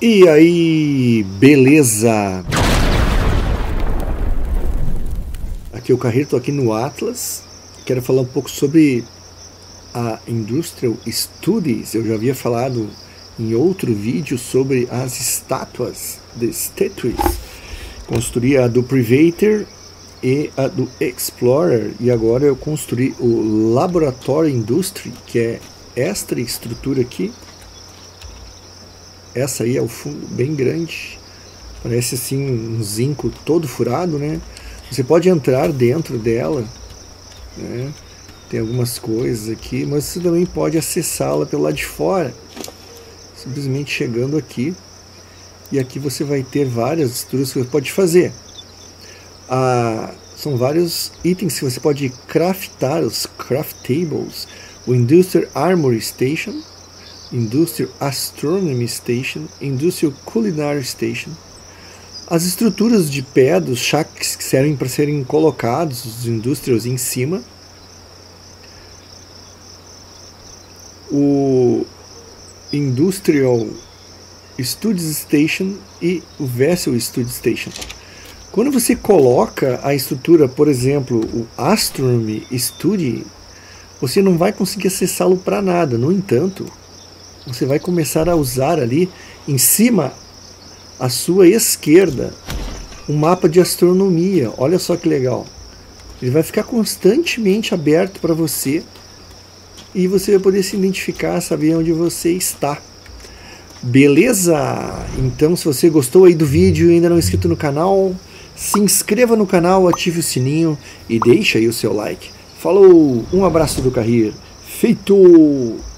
E aí, beleza? Aqui é o Carreiro, estou aqui no Atlas. Quero falar um pouco sobre a Industrial Studies. Eu já havia falado em outro vídeo sobre as estátuas de statues. Construí a do Privateer e a do Explorer, e agora eu construí o Laboratory Industry, que é esta estrutura aqui. Essa aí é o fundo bem grande, parece assim um zinco todo furado, né? Você pode entrar dentro dela, né? Tem algumas coisas aqui, mas você também pode acessá-la pelo lado de fora, simplesmente chegando aqui. E aqui você vai ter várias estruturas que você pode fazer. São vários itens que você pode craftar, os craftables. O Industrial Armory Station, Industrial Astronomy Station, Industrial Culinary Station. As estruturas de pé dos shacks que servem para serem colocados os industrials em cima. O Industrial Studies Station e o Vessel Studies Station. Quando você coloca a estrutura, por exemplo, o Astronomy Study, você não vai conseguir acessá-lo para nada. No entanto, você vai começar a usar ali em cima à sua esquerda um mapa de astronomia. Olha só que legal. Ele vai ficar constantemente aberto para você e você vai poder se identificar, saber onde você está. Beleza? Então, se você gostou aí do vídeo e ainda não é inscrito no canal, se inscreva no canal, ative o sininho e deixa aí o seu like. Falou, um abraço do Carreiro. Feito!